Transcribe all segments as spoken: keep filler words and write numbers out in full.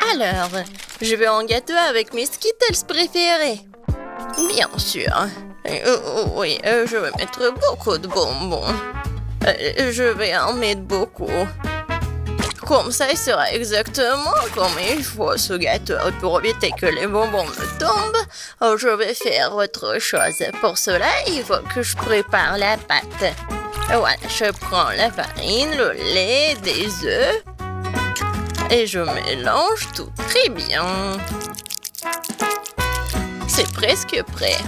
Alors, je veux un gâteau avec mes Skittles préférés. Bien sûr. Euh, oui, euh, je vais mettre beaucoup de bonbons. Euh, je vais en mettre beaucoup. Comme ça, il sera exactement comme il faut ce gâteau. Pour éviter que les bonbons me tombent, je vais faire autre chose. Pour cela, il faut que je prépare la pâte. Voilà, je prends la farine, le lait, des œufs et je mélange tout très bien. C'est presque prêt.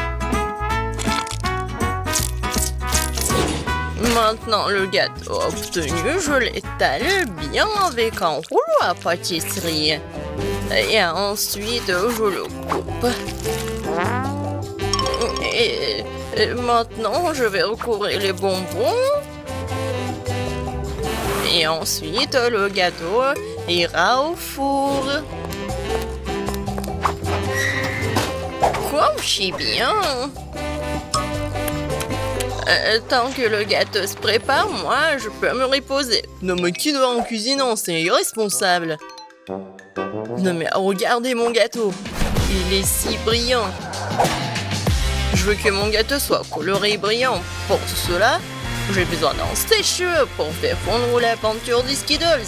Maintenant, le gâteau obtenu, je l'étale bien avec un rouleau à pâtisserie. Et ensuite, je le coupe. Et, et maintenant, je vais recouvrir les bonbons. Et ensuite, le gâteau ira au four. Comme si bien. Euh, tant que le gâteau se prépare, moi, je peux me reposer. Non mais qui doit en cuisinant, c'est irresponsable. Non mais regardez mon gâteau. Il est si brillant. Je veux que mon gâteau soit coloré et brillant. Pour cela, j'ai besoin d'un sèche-cheveux pour faire fondre la peinture des Skittles.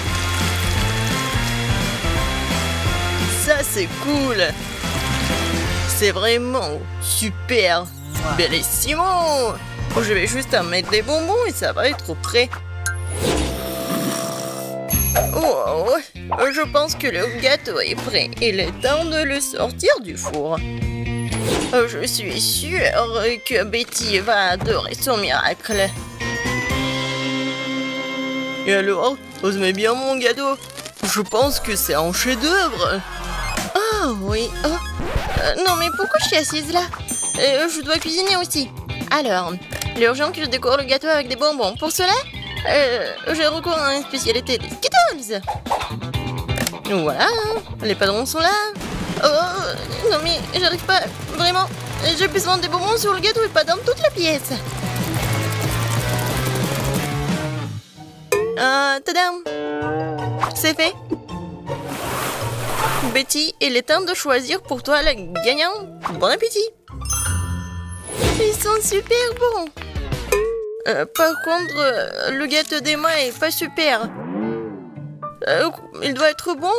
Ça, c'est cool. C'est vraiment super. Bellissimo! Je vais juste en mettre des bonbons et ça va être prêt. Oh, je pense que le gâteau est prêt. Il est temps de le sortir du four. Je suis sûre que Betty va adorer son miracle. Et alors, vous aimez bien mon gâteau? Je pense que c'est un chef-d'œuvre. Ah oui. Oh. Euh, non mais pourquoi je suis assise là? Euh, je dois cuisiner aussi. Alors, il est urgent que je décore le gâteau avec des bonbons. Pour cela, euh, j'ai recours à une spécialité des Skittles. Voilà, les padrons sont là. Oh, non mais j'arrive pas, vraiment. J'ai besoin des bonbons sur le gâteau et pas dans toute la pièce. Euh, tadam! C'est fait. Betty, il est temps de choisir pour toi la gagnante. Bon appétit! Ils sont super bons. Euh, par contre, euh, le gâteau d'Emma est pas super. Euh, il doit être bon.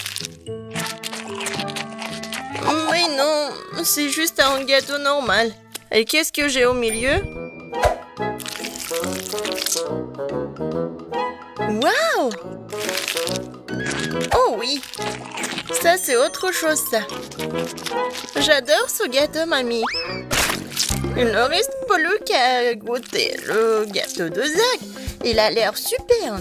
Mais non, c'est juste un gâteau normal. Et qu'est-ce que j'ai au milieu? Waouh! Oh oui! Ça, c'est autre chose, ça. J'adore ce gâteau, mamie. Il ne reste pas plus qu'à goûter le gâteau de Zach. Il a l'air super.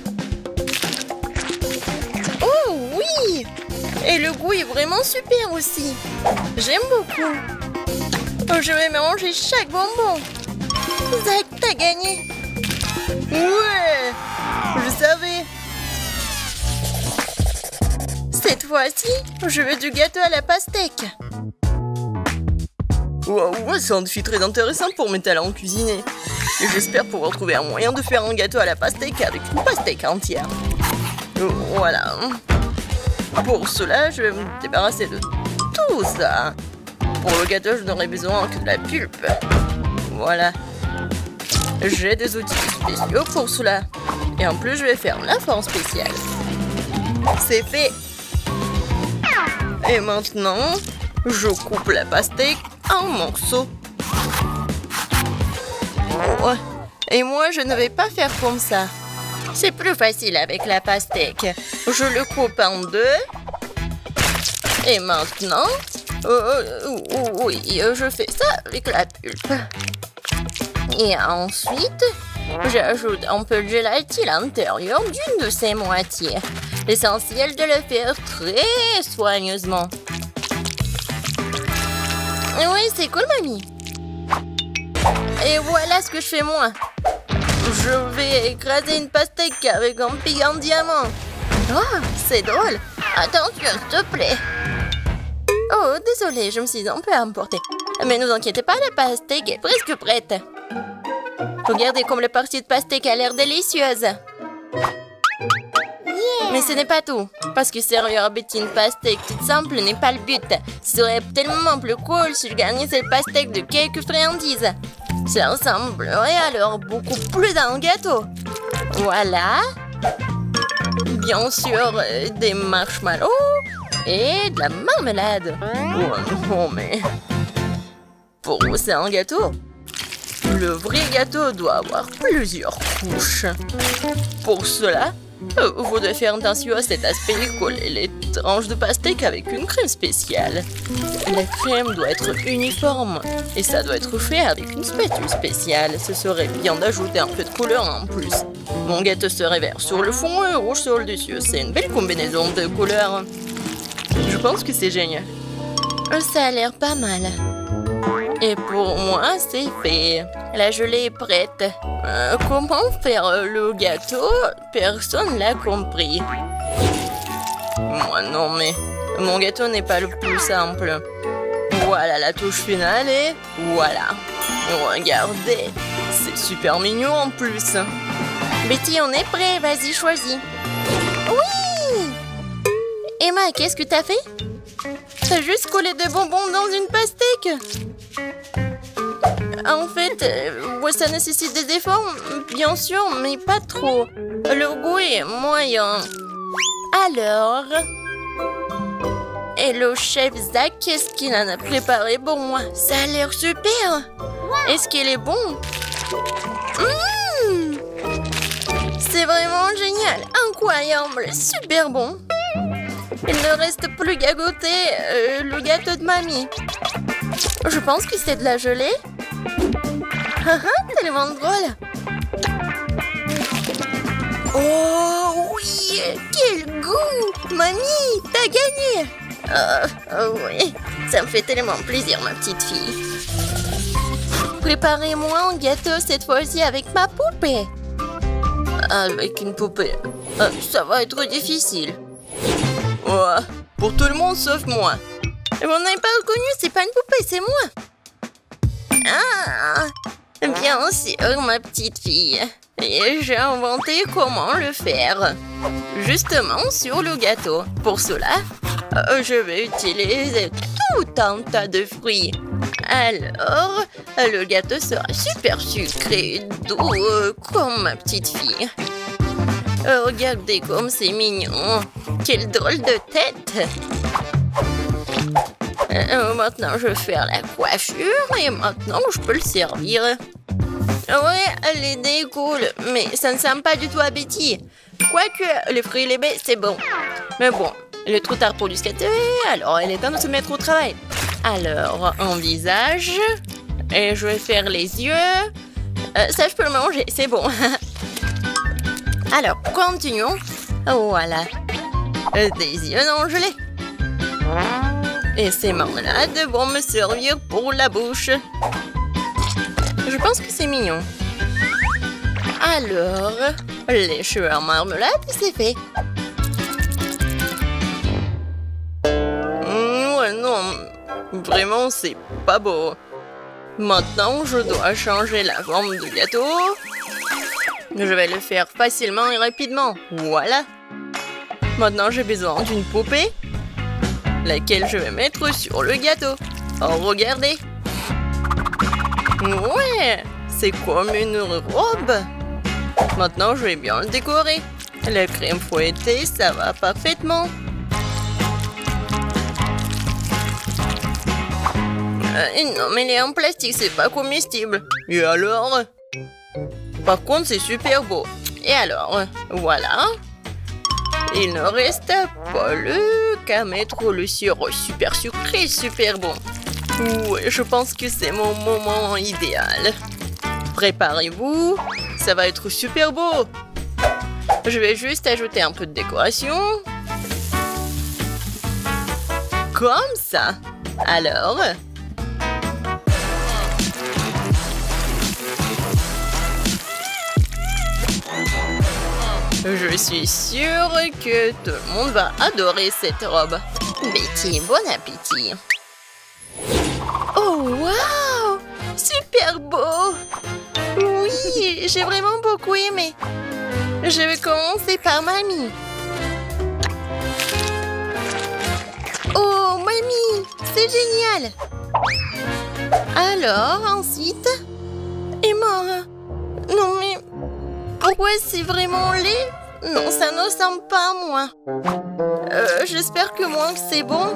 Oh oui! Et le goût est vraiment super aussi. J'aime beaucoup. Je vais manger chaque bonbon. Zach, t'as gagné. Ouais! Je savais. Cette fois-ci, je veux du gâteau à la pastèque. Wow, c'est un défi très intéressant pour mes talents en cuisiner. Et j'espère pouvoir trouver un moyen de faire un gâteau à la pastèque avec une pastèque entière. Voilà. Pour cela, je vais me débarrasser de tout ça. Pour le gâteau, je n'aurai besoin que de la pulpe. Voilà. J'ai des outils spéciaux pour cela. Et en plus, je vais faire la forme spéciale. C'est fait. Et maintenant, je coupe la pastèque en morceaux. Oh. Et moi, je ne vais pas faire comme ça. C'est plus facile avec la pastèque. Je le coupe en deux. Et maintenant, euh, oui, je fais ça avec la pulpe. Et ensuite, j'ajoute un peu de gélatine à l'intérieur d'une de ces moitiés. L'essentiel de le faire très soigneusement. Oui, c'est cool, mamie. Et voilà ce que je fais moi. Je vais écraser une pastèque avec un pic en diamant. Oh, c'est drôle. Attention, s'il te plaît. Oh, désolée, je me suis un peu emportée. Mais ne vous inquiétez pas, la pastèque est presque prête. Regardez comme la partie de pastèque a l'air délicieuse. Yeah. Mais Mais ce n'est pas tout. Parce que servir à Betty une pastèque toute simple n'est pas le but. Ce serait tellement plus cool si je gagnais cette pastèque de quelques friandises. Ça ressemblerait alors beaucoup plus à un gâteau. Voilà. Bien sûr, euh, des marshmallows et de la marmelade. Oh non, mais... Pour vous, c'est un gâteau. Le vrai gâteau doit avoir plusieurs couches. Pour cela, euh, vous devez faire attention à cet aspect et coller les tranches de pastèque avec une crème spéciale. La crème doit être uniforme et ça doit être fait avec une spatule spéciale. Ce serait bien d'ajouter un peu de couleur en plus. Mon gâteau serait vert sur le fond et rouge sur le dessus. C'est une belle combinaison de couleurs. Je pense que c'est génial. Ça a l'air pas mal. Et pour moi, c'est fait. La gelée est prête. Euh, comment faire le gâteau? Personne l'a compris. Moi non, mais mon gâteau n'est pas le plus simple. Voilà la touche finale et voilà. Regardez, c'est super mignon en plus. Betty, on est prêt. Vas-y, choisis. Oui! Emma, qu'est-ce que t'as fait? T'as juste collé des bonbons dans une pastèque. En fait, euh, ça nécessite des efforts, bien sûr, mais pas trop. Le goût est moyen. Alors... Et le chef Zach, qu'est-ce qu'il en a préparé pour moi? Ça a l'air super. Est-ce qu'il est bon? Mmh, c'est vraiment génial, incroyable, super bon. Il ne reste plus qu'à goûter euh, le gâteau de mamie. Je pense que c'est de la gelée. Ah ah, tellement drôle. Oh oui, quel goût. Mamie, t'as gagné. Oh, oh oui, ça me fait tellement plaisir, ma petite fille. Préparez-moi un gâteau cette fois-ci avec ma poupée. Avec une poupée, euh, ça va être difficile. Oh, pour tout le monde sauf moi. Vous n'avez pas reconnu, c'est pas une poupée, c'est moi. Ah, bien sûr, ma petite fille. Et j'ai inventé comment le faire. Justement sur le gâteau. Pour cela, euh, je vais utiliser tout un tas de fruits. Alors, le gâteau sera super sucré, doux, euh, comme ma petite fille. Euh, regardez comme c'est mignon. Quelle drôle de tête. Euh, maintenant, je vais faire la coiffure et maintenant, je peux le servir. Ouais, l'idée est cool, mais ça ne sent pas du tout à Betty. Quoique, les fruits et les baies, c'est bon. Mais bon, il est trop tard pour du skater, alors il est temps de se mettre au travail. Alors, un visage, et je vais faire les yeux. Euh, ça, je peux le manger, c'est bon. Alors, continuons. Voilà. Des yeux non gelés. Et ces marmelades vont me servir pour la bouche. Je pense que c'est mignon. Alors, les cheveux en marmelade, c'est fait. Mmh, ouais, non. Vraiment, c'est pas beau. Maintenant, je dois changer la forme du gâteau. Je vais le faire facilement et rapidement. Voilà. Maintenant, j'ai besoin d'une poupée, laquelle je vais mettre sur le gâteau. Oh, regardez. Ouais, c'est comme une robe. Maintenant, je vais bien le décorer. La crème fouettée, ça va parfaitement. Euh, non, mais elle est en plastique, c'est pas comestible. Et alors? Par contre, c'est super beau. Et alors, voilà. Il ne reste pas le qu'à mettre le sirop super sucré, super bon. Ouais, je pense que c'est mon moment idéal. Préparez-vous, ça va être super beau. Je vais juste ajouter un peu de décoration. Comme ça. Alors... Je suis sûre que tout le monde va adorer cette robe. Betty, bon appétit. Oh, waouh! Super beau! Oui, j'ai vraiment beaucoup aimé. Je vais commencer par mamie. mamie! C'est génial! Alors, ensuite... Emma... Non mais... Pourquoi c'est vraiment laid? Non, ça ne ressemble pas à moi. Euh, j'espère que moi, c'est bon.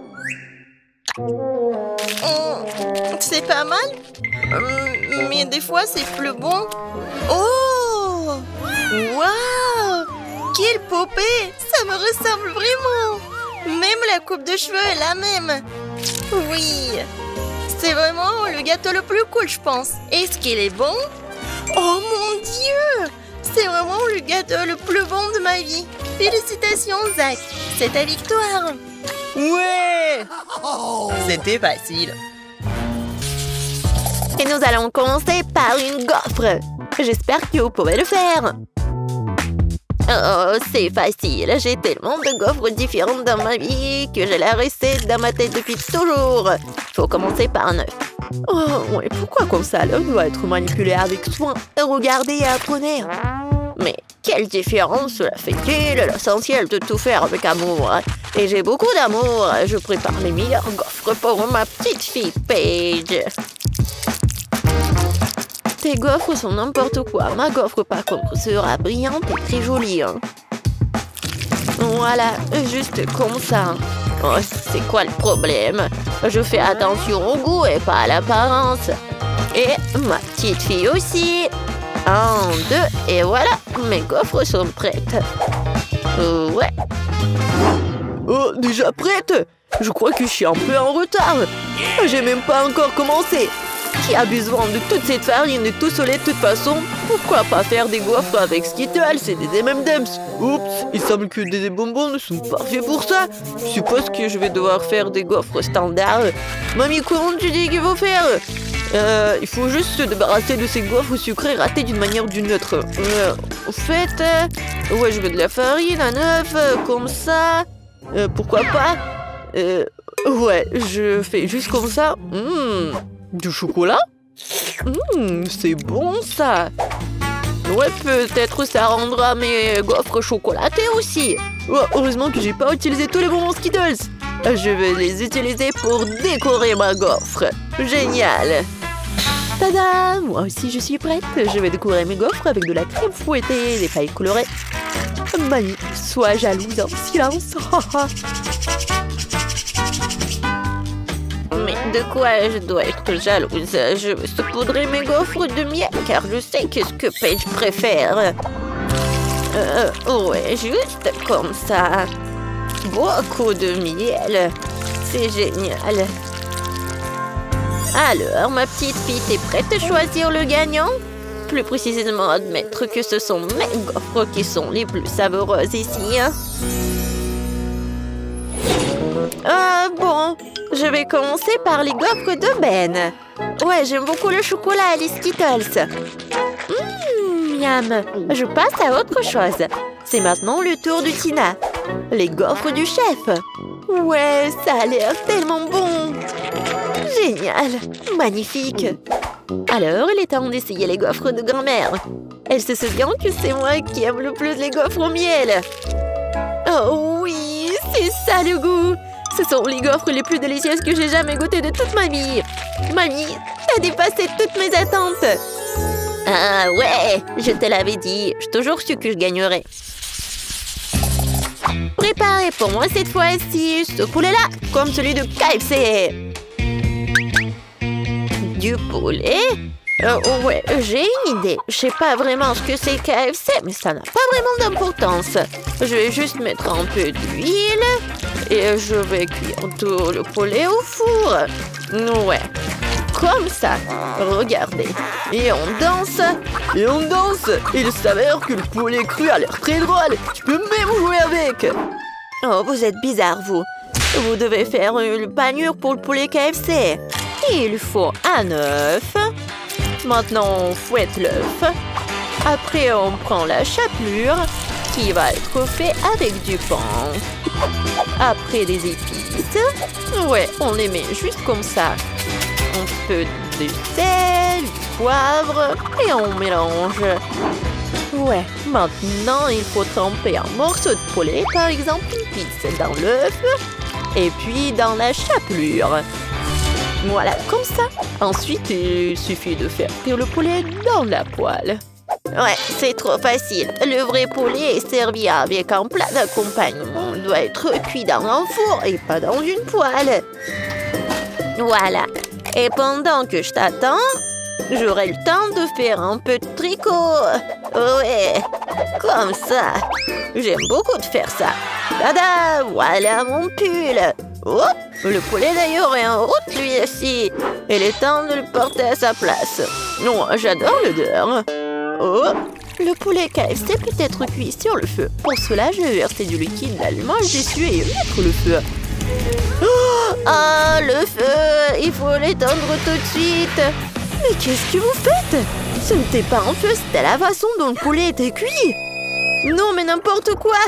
Oh, c'est pas mal? Euh, mais des fois, c'est plus bon. Oh! Waouh! Quelle poupée! Ça me ressemble vraiment! Même la coupe de cheveux est la même. Oui! C'est vraiment le gâteau le plus cool, je pense. Est-ce qu'il est bon? Oh mon Dieu! C'est vraiment le gâteau le plus bon de ma vie. Félicitations, Zach. C'est ta victoire. Ouais! C'était facile. Et nous allons commencer par une gaufre. J'espère que vous pouvez le faire. Oh, c'est facile. J'ai tellement de gaufres différentes dans ma vie que j'ai la recette dans ma tête depuis toujours. Il faut commencer par un œuf. Oh, ouais, pourquoi comme ça? L'œuf doit être manipulé avec soin. Regardez et apprenez. Mais quelle différence cela fait-il? L'essentiel de tout faire avec amour. Et j'ai beaucoup d'amour. Je prépare les meilleures gaufres pour ma petite fille Paige. Tes gaufres sont n'importe quoi. Ma gaufre, par contre, sera brillante et très jolie. Hein. Voilà, juste comme ça. Oh, c'est quoi le problème? Je fais attention au goût et pas à l'apparence. Et ma petite fille aussi. Un, deux, et voilà, mes gaufres sont prêtes. Euh, ouais. Oh, déjà prête? Je crois que je suis un peu en retard. J'ai même pas encore commencé. Qui a besoin de toute cette farine et tout soleil de toute façon? Pourquoi pas faire des gaufres avec Skittles et des M and M's? Oups, il semble que des bonbons ne sont pas faits pour ça. Je suppose que je vais devoir faire des gaufres standards. Mamie, comment tu dis qu'il faut faire? Euh, il faut juste se débarrasser de ces gaufres sucrées ratées d'une manière ou d'une autre. Euh, au fait, euh, ouais, je veux de la farine, un œuf, euh, comme ça. Euh, pourquoi pas? Euh, ouais, je fais juste comme ça. Mmh. Du chocolat? Mmh, c'est bon ça. Ouais, peut-être ça rendra mes gaufres chocolatées aussi. Oh, heureusement que j'ai pas utilisé tous les bonbons Skittles. Je vais les utiliser pour décorer ma gaufre. Génial. Tada! Moi aussi je suis prête. Je vais décorer mes gaufres avec de la crème fouettée et des pailles colorées. Mamie, sois jalouse en silence. Mais de quoi je dois être jalouse? Je veux saupoudrer mes gaufres de miel car je sais qu'est-ce que Paige préfère. Euh, ouais, juste comme ça. Beaucoup de miel. C'est génial. Alors, ma petite fille, t'es prête à choisir le gagnant? Plus précisément, admettre que ce sont mes gaufres qui sont les plus savoureuses ici. Hein? Euh, bon, je vais commencer par les gaufres de Ben. Ouais, j'aime beaucoup le chocolat et les Skittles. Mmh, miam. Je passe à autre chose. C'est maintenant le tour de Tina. Les gaufres du chef. Ouais, ça a l'air tellement bon. Génial. Magnifique. Alors, il est temps d'essayer les gaufres de grand-mère. Elle se souvient que c'est moi qui aime le plus les gaufres au miel. Oh oui, c'est ça le goût. Ce sont les gaufres les plus délicieuses que j'ai jamais goûtées de toute ma vie. Mamie, t'as dépassé toutes mes attentes. Ah ouais, je te l'avais dit. J'ai toujours su que je gagnerais. Préparez pour moi cette fois-ci ce poulet-là, comme celui de K F C. Du poulet? Euh, ouais, j'ai une idée. Je sais pas vraiment ce que c'est K F C, mais ça n'a pas vraiment d'importance. Je vais juste mettre un peu d'huile et je vais cuire tout le poulet au four. Ouais, comme ça. Regardez. Et on danse. Et on danse. Il s'avère que le poulet cru a l'air très drôle. Tu peux même jouer avec. Oh, vous êtes bizarre, vous. Vous devez faire une panure pour le poulet K F C. Il faut un œuf. Maintenant, on fouette l'œuf. Après, on prend la chapelure qui va être faite avec du pain. Après, des épices. Ouais, on les met juste comme ça. Un peu de sel, du poivre et on mélange. Ouais, maintenant, il faut tremper un morceau de poulet, par exemple une pizza dans l'œuf. Et puis dans la chapelure. Voilà, comme ça. Ensuite, il suffit de faire cuire le poulet dans la poêle. Ouais, c'est trop facile. Le vrai poulet est servi avec un plat d'accompagnement. Il doit être cuit dans un four et pas dans une poêle. Voilà. Et pendant que je t'attends, j'aurai le temps de faire un peu de tricot. Ouais, comme ça. J'aime beaucoup de faire ça. Tada, voilà mon pull. Oh, le poulet d'ailleurs est en route lui aussi. Il est temps de le porter à sa place. Non, j'adore l'odeur. Oh, le poulet K F C peut être cuit sur le feu. Pour cela, je vais verser du liquide d'allumage dessus et mettre le feu. Oh, ah, le feu! Il faut l'éteindre tout de suite. Mais qu'est-ce que vous faites? Ce n'était pas un feu, c'était la façon dont le poulet était cuit. Non, mais n'importe quoi.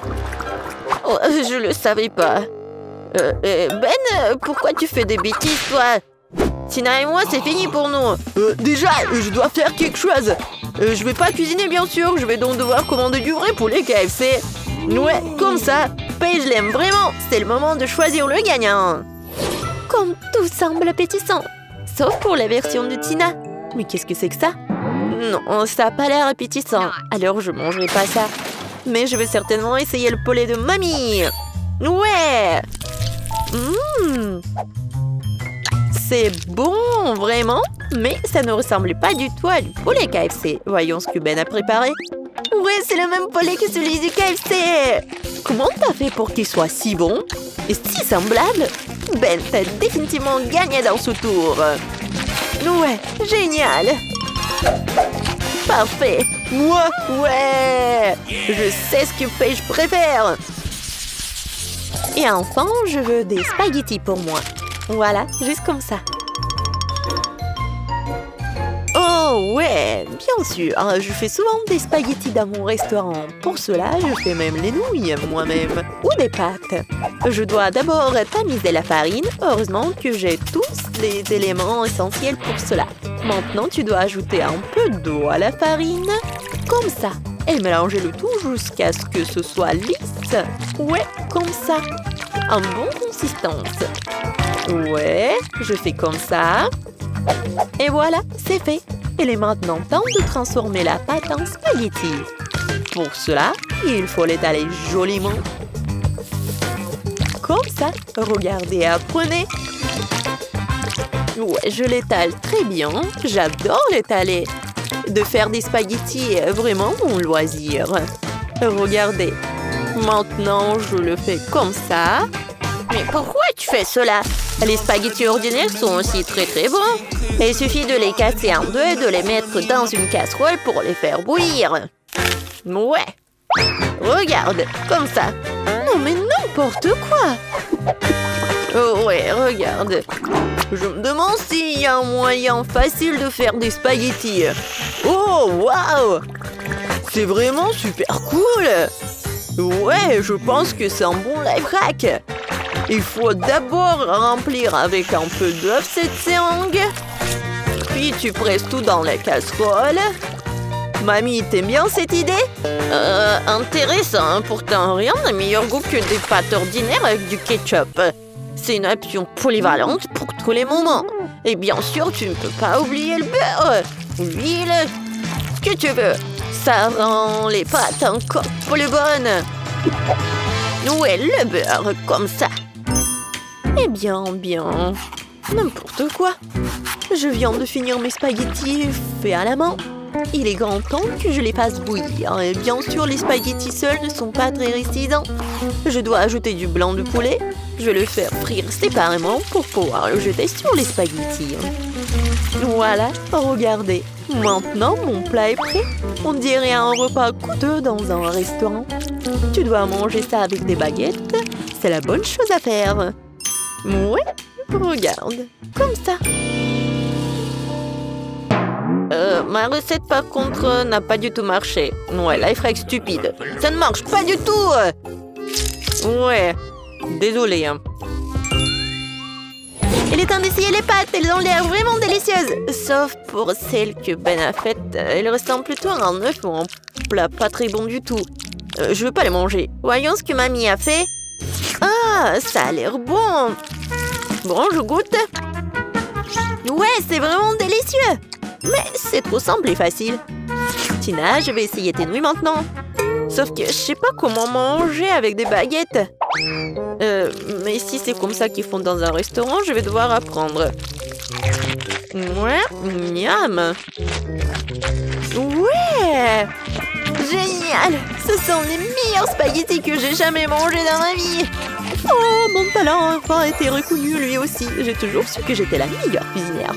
Oh, je le savais pas. Euh, euh, Ben, pourquoi tu fais des bêtises, toi? Tina et moi, c'est fini pour nous. Euh, déjà, je dois faire quelque chose. Euh, je vais pas cuisiner, bien sûr. Je vais donc devoir commander du vrai poulet K F C. Ouais, comme ça. Paige l'aime vraiment. C'est le moment de choisir le gagnant. Comme tout semble appétissant. Sauf pour la version de Tina. Mais qu'est-ce que c'est que ça? Non, ça n'a pas l'air appétissant. Alors, je mangerai pas ça. Mais je vais certainement essayer le poulet de mamie. Ouais. Mmh. C'est bon, vraiment. Mais ça ne ressemble pas du tout à du poulet K F C. Voyons ce que Ben a préparé. Ouais, c'est le même poulet que celui du K F C. Comment t'as fait pour qu'il soit si bon et si semblable? Ben, t'as définitivement gagné dans ce tour. Ouais, génial. Parfait. Moi, ouais. Je sais ce que Paige préfère. Et enfin, je veux des spaghettis pour moi. Voilà, juste comme ça. Oh ouais, bien sûr. Je fais souvent des spaghettis dans mon restaurant. Pour cela, je fais même les nouilles moi-même. Ou des pâtes. Je dois d'abord tamiser la farine. Heureusement que j'ai tous les éléments essentiels pour cela. Maintenant, tu dois ajouter un peu d'eau à la farine. Comme ça. Et mélanger le tout jusqu'à ce que ce soit lisse. Ouais, comme ça. En bonne consistance. Ouais, je fais comme ça. Et voilà, c'est fait. Il est maintenant temps de transformer la pâte en spaghetti. Pour cela, il faut l'étaler joliment. Comme ça, regardez, apprenez. Ouais, je l'étale très bien. J'adore l'étaler. De faire des spaghettis est vraiment mon loisir. Regardez. Maintenant, je le fais comme ça. Mais pourquoi tu fais cela? Les spaghettis ordinaires sont aussi très très bons. Il suffit de les casser en deux et de les mettre dans une casserole pour les faire bouillir. Ouais. Regarde, comme ça. Non mais n'importe quoi. Oh ouais, regarde. Je me demande s'il y a un moyen facile de faire des spaghettis. Oh, waouh! C'est vraiment super cool. Ouais, je pense que c'est un bon life hack. Il faut d'abord remplir avec un peu d'œuf cette seringue. Puis tu presses tout dans la casserole. Mamie, t'aimes bien cette idée? Euh, intéressant. Pourtant, rien n'a meilleur goût que des pâtes ordinaires avec du ketchup. C'est une option polyvalente pour tous les moments. Et bien sûr, tu ne peux pas oublier le beurre. L'huile, ce que tu veux. Ça rend les pâtes encore plus bonnes. Ouais, le beurre, comme ça. Eh bien, bien, n'importe quoi. Je viens de finir mes spaghettis faits à la main. Il est grand temps que je les fasse bouillir. Et bien sûr, les spaghettis seuls ne sont pas très résistants. Je dois ajouter du blanc de poulet. Je vais le faire frire séparément pour pouvoir le jeter sur les spaghettis. Voilà, regardez. Maintenant, mon plat est prêt. On dirait un repas coûteux dans un restaurant. Tu dois manger ça avec des baguettes. C'est la bonne chose à faire. Ouais, regarde, comme ça. Euh, ma recette, par contre, n'a pas du tout marché. Ouais, life hack stupide. Ça ne marche pas du tout. Ouais, désolé. Hein. Il est temps d'essayer les pâtes. Elles ont l'air vraiment délicieuses. Sauf pour celles que Ben a faites. Elles ressemblent plutôt à un œuf ou un plat pas très bon du tout. Euh, je veux pas les manger. Voyons ce que mamie a fait. Ah, ça a l'air bon. Bon, je goûte. Ouais, c'est vraiment délicieux. Mais c'est trop simple et facile. Tina, je vais essayer tes nouilles maintenant. Sauf que je sais pas comment manger avec des baguettes. Euh, mais si c'est comme ça qu'ils font dans un restaurant, je vais devoir apprendre. Ouais, miam. Ouais, génial. Ce sont les meilleurs spaghettis que j'ai jamais mangés dans ma vie. Oh, mon talent a enfin été reconnu lui aussi. J'ai toujours su que j'étais la meilleure cuisinière.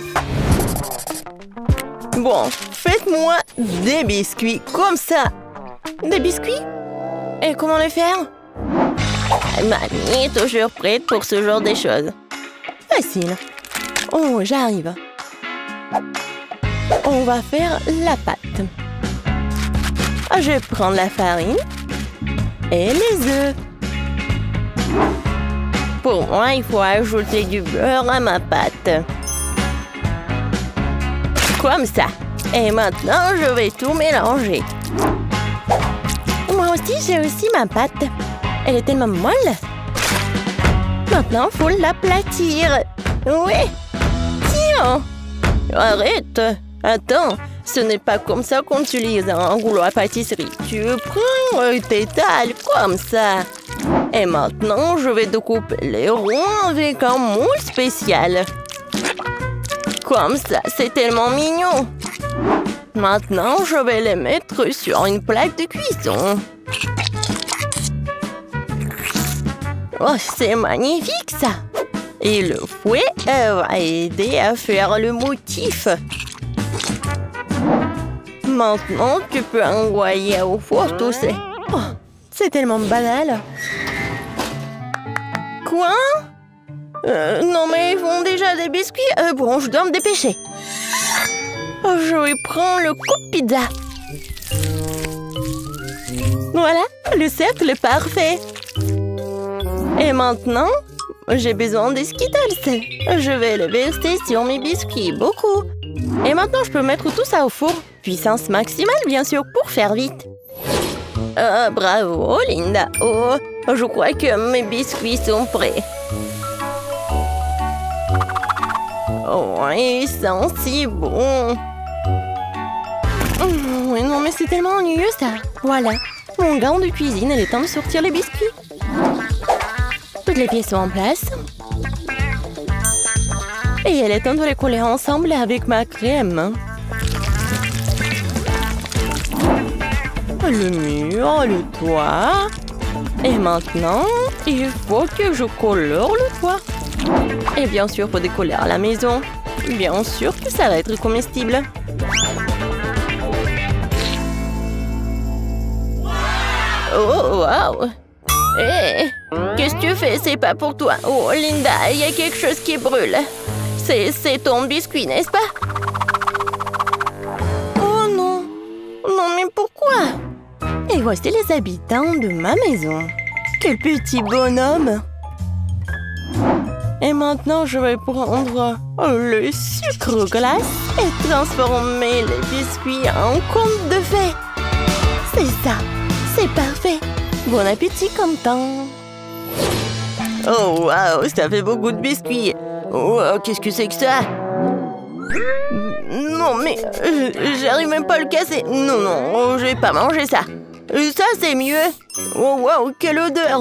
Bon, faites-moi des biscuits comme ça. Des biscuits? Et comment les faire? Mamie est toujours prête pour ce genre de choses. Facile. Oh, j'arrive. On va faire la pâte. Je vais prendre la farine et les œufs. Pour moi, il faut ajouter du beurre à ma pâte. Comme ça. Et maintenant, je vais tout mélanger. Moi aussi, j'ai aussi ma pâte. Elle est tellement molle. Maintenant, il faut l'aplatir. Oui. Tiens. Arrête. Attends. Ce n'est pas comme ça qu'on utilise un rouleau à pâtisserie. Tu prends et t'étales comme ça. Et maintenant, je vais découper les ronds avec un moule spécial. Comme ça, c'est tellement mignon. Maintenant, je vais les mettre sur une plaque de cuisson. Oh, c'est magnifique, ça. Et le fouet euh, va aider à faire le motif. Maintenant, tu peux envoyer au four tout ça. Oh, c'est tellement banal. Quoi? Euh, non, mais ils font déjà des biscuits. Euh, bon, je dois me dépêcher. Oh, je vais prendre le coup de pizza. Voilà, le cercle est parfait. Et maintenant, j'ai besoin des Skittles. Je vais le verser sur mes biscuits, beaucoup. Et maintenant, je peux mettre tout ça au four. Puissance maximale, bien sûr, pour faire vite. Oh, bravo, Linda. Oh, je crois que mes biscuits sont prêts. Oh, ils sont si bons. Oh, non, mais c'est tellement ennuyeux, ça. Voilà, mon gant de cuisine, il est temps de sortir les biscuits. Toutes les pièces sont en place. Et il est temps de les coller ensemble avec ma crème. Le mur, le toit. Et maintenant, il faut que je colore le toit. Et bien sûr, pour décoller à la maison. Bien sûr que ça va être comestible. Oh, wow! Hé! Hey, qu'est-ce que tu fais? C'est pas pour toi. Oh, Linda, il y a quelque chose qui brûle. C'est ton biscuit, n'est-ce pas? Oh non! Non, mais pourquoi? Et voici les habitants de ma maison. Quel petit bonhomme! Et maintenant, je vais prendre le sucre glace et transformer les biscuits en conte de fées. C'est ça, c'est parfait. Bon appétit, content. Oh, waouh, ça fait beaucoup de biscuits. Oh, qu'est-ce que c'est que ça? Non, mais euh, j'arrive même pas à le casser. Non, non, je vais pas manger ça. Ça, c'est mieux. Oh, waouh, quelle odeur!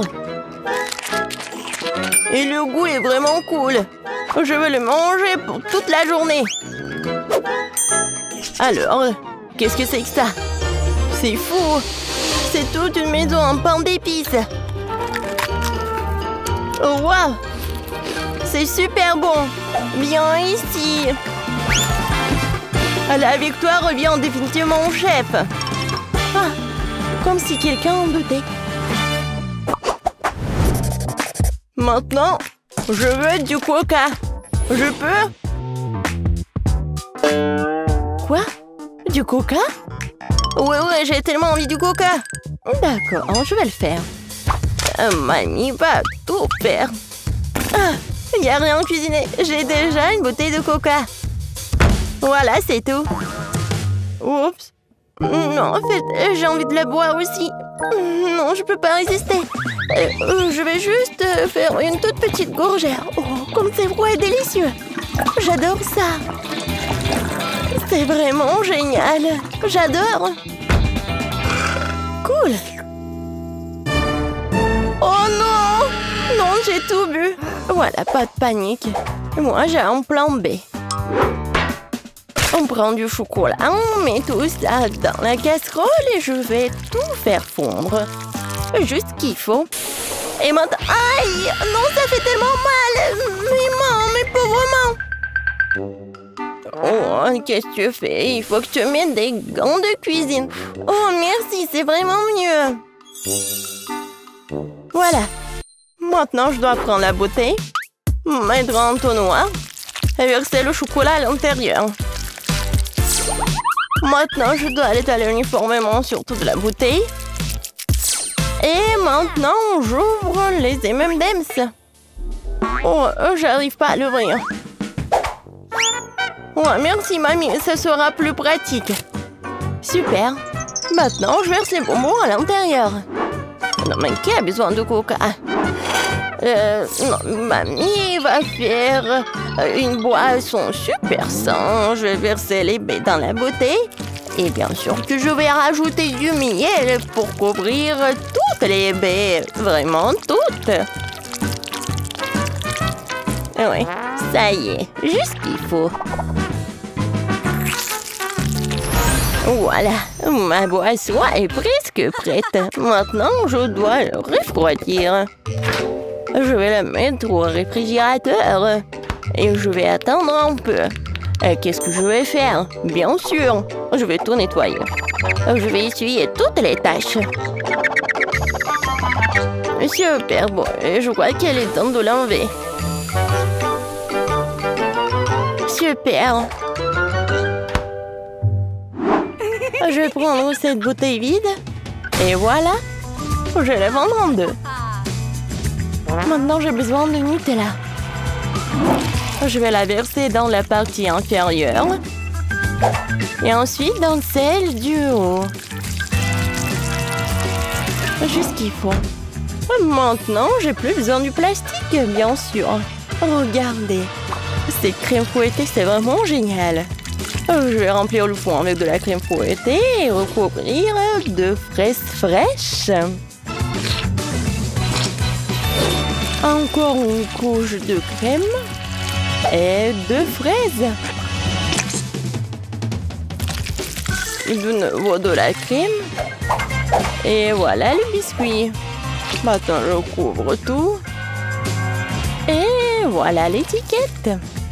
Et le goût est vraiment cool. Je vais le manger pour toute la journée. Alors, qu'est-ce que c'est que ça? C'est fou. C'est toute une maison en pain d'épices. Oh, waouh! C'est super bon. Bien ici. La victoire revient définitivement au chef. Ah, comme si quelqu'un en doutait. Maintenant, je veux du coca. Je peux? Quoi? Du coca? Ouais, ouais, j'ai tellement envie du coca. D'accord, je vais le faire. Mamie va tout faire. Ah, il n'y a rien cuisiné. J'ai déjà une bouteille de coca. Voilà, c'est tout. Oups. Non, en fait, j'ai envie de la boire aussi. Non, je peux pas résister. Euh, je vais juste euh, faire une toute petite gorgère. Oh, comme c'est froid et délicieux. J'adore ça. C'est vraiment génial. J'adore. Cool. Oh non! Non, j'ai tout bu. Voilà, pas de panique. Moi, j'ai un plan B. On prend du chocolat, on met tout ça dans la casserole et je vais tout faire fondre. Juste ce qu'il faut. Et maintenant... Aïe! Non, ça fait tellement mal! Mais maman, mais pauvre maman! Oh, qu'est-ce que tu fais? Il faut que tu mettes des gants de cuisine. Oh, merci, c'est vraiment mieux. Voilà. Maintenant, je dois prendre la bouteille, mettre en entonnoir et verser le chocolat à l'intérieur. Maintenant, je dois l'étaler uniformément sur toute la bouteille. Et maintenant, j'ouvre les M and M's. Oh, j'arrive pas à l'ouvrir. Oh, merci, mamie, ça sera plus pratique. Super. Maintenant, je verse les bonbons à l'intérieur. Non, mais qui a besoin de coca? Euh, non, mamie va faire une boisson super saine. Je vais verser les baies dans la bouteille. Et bien sûr que je vais rajouter du miel pour couvrir toutes les baies. Vraiment toutes. Oui, ça y est, juste ce qu'il faut. Voilà, ma boisson est presque prête. Maintenant, je dois le refroidir. Je vais la mettre au réfrigérateur. Et je vais attendre un peu. Qu'est-ce que je vais faire? Bien sûr, je vais tout nettoyer. Je vais essuyer toutes les taches. Super, bon, je crois qu'il est temps de l'enlever. Super. Je vais prendre cette bouteille vide. Et voilà. Je vais la vendre en deux. Maintenant, j'ai besoin de Nutella. Je vais la verser dans la partie inférieure. Et ensuite dans celle du haut. Juste ce qu'il faut. Maintenant, j'ai plus besoin du plastique, bien sûr. Regardez. Cette crème fouettée, c'est vraiment génial. Je vais remplir le fond avec de la crème fouettée et recouvrir de fraises fraîches. Encore une couche de crème et de fraises. De nouveau de la crème. Et voilà le biscuit. Maintenant, je couvre tout. Et voilà l'étiquette.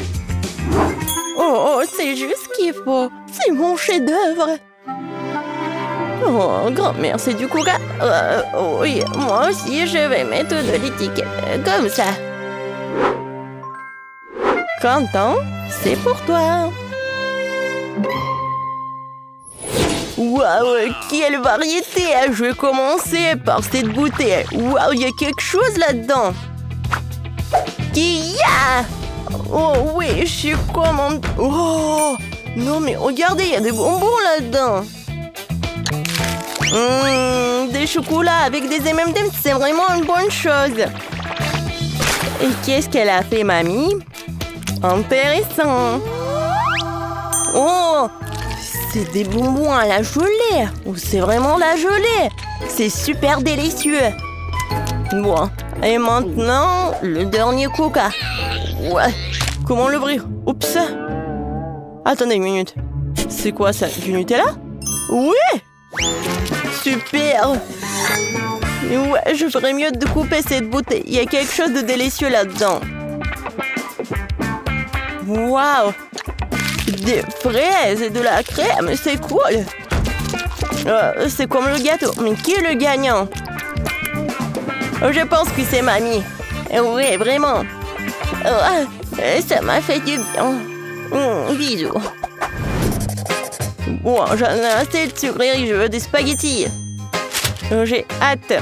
Oh, c'est juste ce qu'il faut. C'est mon chef-d'œuvre. Oh, grand-mère, c'est du coca. Euh, oui, moi aussi, je vais mettre de l'étiquette. Comme ça. Content, c'est pour toi. Waouh, quelle variété! Je vais commencer par cette bouteille. Waouh, il y a quelque chose là-dedans. Qui y a? Oh oui, je suis comme... Oh non, mais regardez, il y a des bonbons là-dedans. Mmh, des chocolats avec des M and M's, c'est vraiment une bonne chose. Et qu'est-ce qu'elle a fait, mamie? Intéressant. Oh, c'est des bonbons à la gelée. Oh, c'est vraiment la gelée. C'est super délicieux. Bon, et maintenant, le dernier coca. Ouais, comment l'ouvrir? Oups. Attendez une minute. C'est quoi ça? Du Nutella? Oui! Super! Ouais, je ferais mieux de couper cette bouteille. Il y a quelque chose de délicieux là-dedans. Waouh! Des fraises et de la crème, c'est cool! Euh, c'est comme le gâteau. Mais qui est le gagnant? Je pense que c'est mamie. Oui, vraiment. Oh, ça m'a fait du bien. Mmh, bisous. Bon, j'en ai assez de sourire et je veux des spaghettis. J'ai hâte.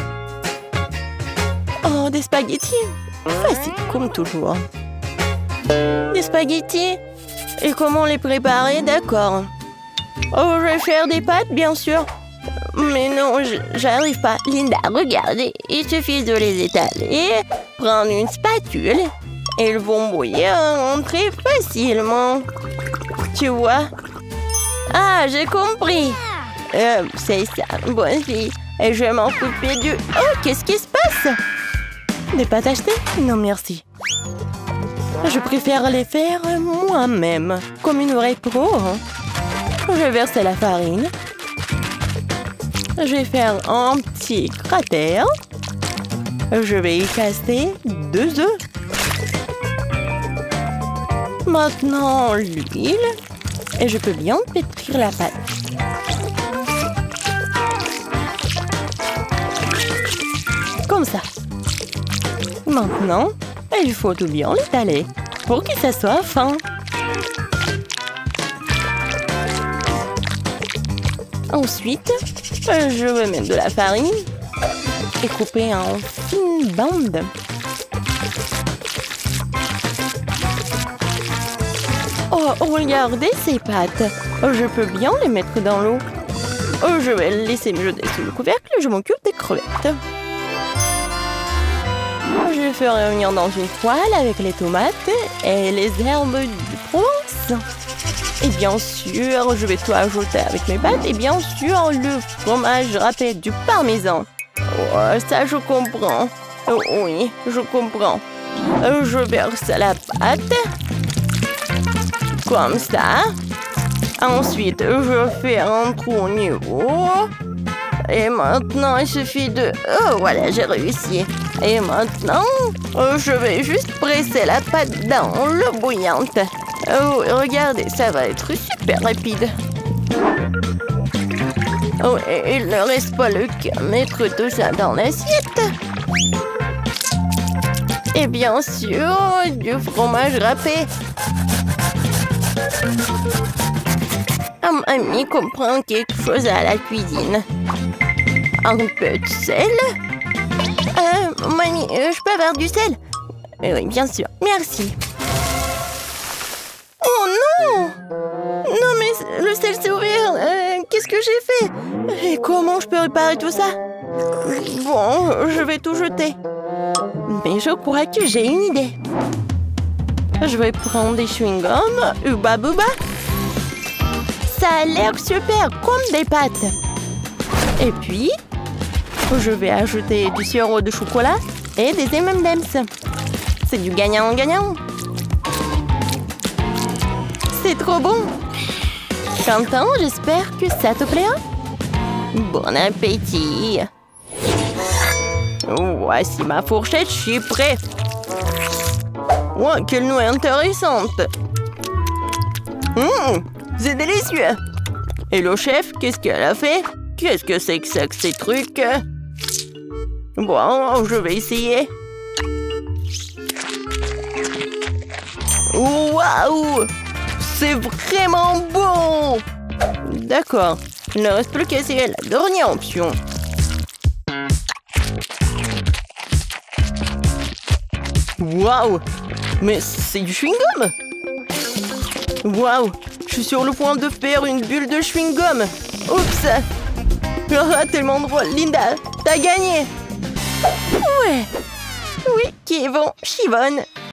Oh, des spaghettis. Facile comme toujours. Des spaghettis. Et comment les préparer? D'accord. Oh, je vais faire des pâtes, bien sûr. Mais non, j'arrive pas. Linda, regardez, il suffit de les étaler, prendre une spatule, et ils vont mouiller rentrer facilement. Tu vois? Ah, j'ai compris. Euh, c'est ça, bonne fille. Et je vais m'en couper du... Oh, qu'est-ce qui se passe? Des pâtes achetées? Non, merci. Je préfère les faire moi-même, comme une vraie pro. Je vais verser la farine. Je vais faire un petit cratère. Je vais y casser deux œufs. Maintenant, l'huile. Et je peux bien pétrir la pâte. Comme ça. Maintenant, il faut tout bien l'étaler pour que ça soit fin. Ensuite, je vais mettre de la farine et couper en fines bandes. Oh, regardez ces pâtes. Je peux bien les mettre dans l'eau. Je vais les laisser mijoter sous le couvercle et je m'occupe des crevettes. Je les fais réunir dans une poêle avec les tomates et les herbes de Provence. Et bien sûr, je vais tout ajouter avec mes pâtes. Et bien sûr, le fromage râpé du parmesan. Oh, ça, je comprends. Oh, oui, je comprends. Je verse la pâte. Comme ça. Ensuite, je fais un trou au niveau. Et maintenant, il suffit de... Oh, voilà, j'ai réussi. Et maintenant, je vais juste presser la pâte dans l'eau bouillante. Oh, regardez, ça va être super rapide. Oh, et il ne reste pas le qu'à mettre tout ça dans l'assiette. Et bien sûr, du fromage râpé. Ah, mamie comprend quelque chose à la cuisine. Un peu de sel. Euh, mamie, euh, je peux avoir du sel? euh, Oui, bien sûr. Merci. Oh non! Non, mais le sel s'est ouvert. Euh, Qu'est-ce que j'ai fait? Et comment je peux réparer tout ça? Bon, je vais tout jeter. Mais je crois que j'ai une idée. Je vais prendre des chewing-gums. Uba Buba. Ça a l'air super, comme des pâtes. Et puis, je vais ajouter du sirop de chocolat et des M and M's. C'est du gagnant-gagnant. C'est trop bon. Quentin, j'espère que ça te plaira. Bon appétit. Voici ma fourchette, je suis prêt. Wow, quelle nouille intéressante. Mmh, c'est délicieux. Et le chef, qu'est-ce qu'elle a fait? Qu'est-ce que c'est que ça, que ces trucs? Bon, je vais essayer. Waouh! C'est vraiment bon! D'accord, il ne reste plus qu'à essayer la dernière option. Waouh! Mais c'est du chewing-gum! Waouh! Je suis sur le point de faire une bulle de chewing-gum! Oups! Oh, tellement drôle! Linda, t'as gagné! Ouais! Oui, qui est bon, Chivonne!